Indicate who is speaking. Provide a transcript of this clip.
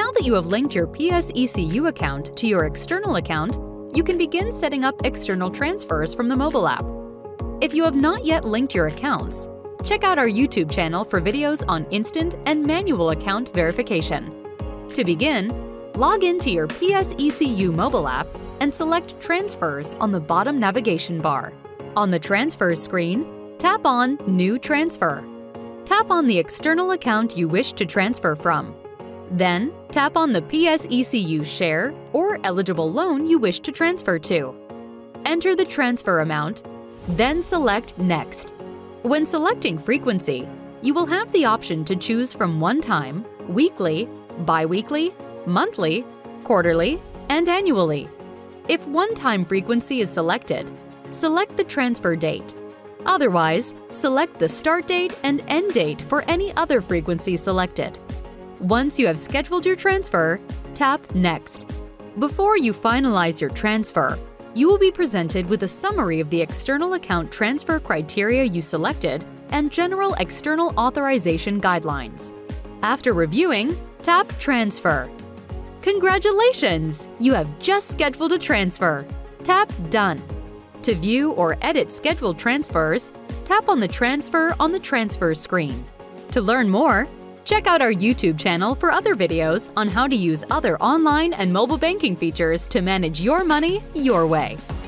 Speaker 1: Now that you have linked your PSECU account to your external account, you can begin setting up external transfers from the mobile app. If you have not yet linked your accounts, check out our YouTube channel for videos on instant and manual account verification. To begin, log into your PSECU Mobile App and select Transfers on the bottom navigation bar. On the Transfers screen, tap on New Transfer. Tap on the external account you wish to transfer from. Then, tap on the PSECU share or eligible loan you wish to transfer to. Enter the transfer amount, then select Next. When selecting frequency, you will have the option to choose from one-time, weekly, bi-weekly, monthly, quarterly, and annually. If one-time frequency is selected, select the transfer date. Otherwise, select the start date and end date for any other frequency selected. Once you have scheduled your transfer, tap Next. Before you finalize your transfer, you will be presented with a summary of the external account transfer criteria you selected and general external authorization guidelines. After reviewing, tap Transfer. Congratulations! You have just scheduled a transfer. Tap Done. To view or edit scheduled transfers, tap on the transfer on the transfer screen. To learn more, check out our YouTube channel for other videos on how to use other online and mobile banking features to manage your money your way.